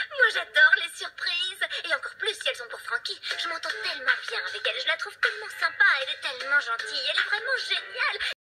Moi j'adore les surprises. Et encore plus si elles sont pour Frankie. Je m'entends tellement bien avec elle. Je la trouve tellement sympa. Elle est tellement gentille. Elle est vraiment géniale.